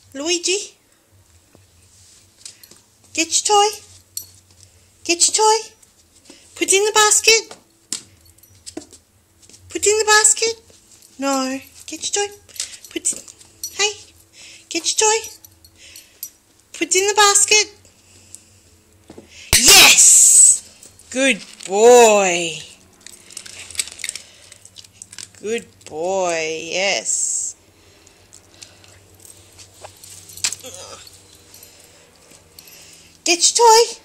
Luigi, get your toy. Get your toy. Put it in the basket. Put it in the basket. No. Get your toy. Put it. Hey. Get your toy. Put it in the basket. Yes! Good boy. Good boy. Yes. Get your toy.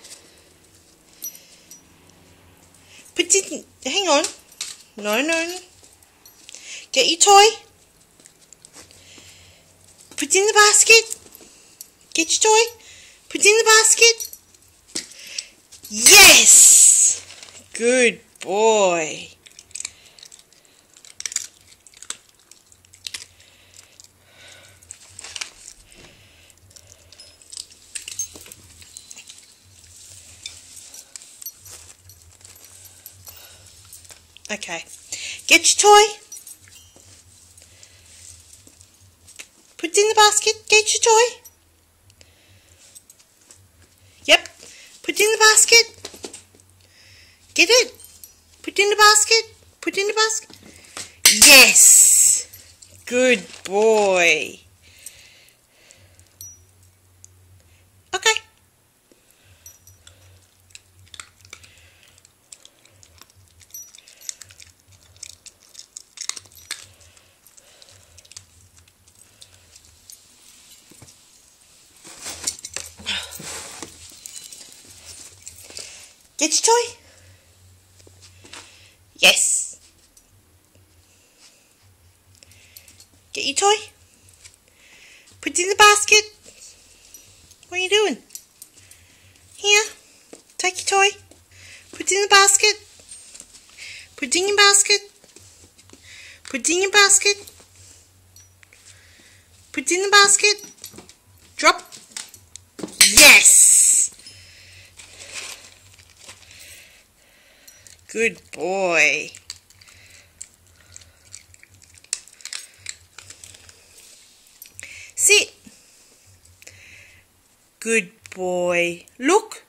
Put it. Hang on. No. Get your toy. Put it in the basket. Get your toy. Put it in the basket. Yes! Good boy. Okay. Get your toy. Put it in the basket. Get your toy. Yep. Put it in the basket. Get it. Put it in the basket. Put it in the basket. Yes. Good boy. Okay. Get your toy. Yes. Get your toy. Put it in the basket. What are you doing? Here. Take your toy. Put it in the basket. Put it in your basket. Put it in your basket. Put it in the basket. Drop. Yes. Good boy. Sit. Good boy. Look.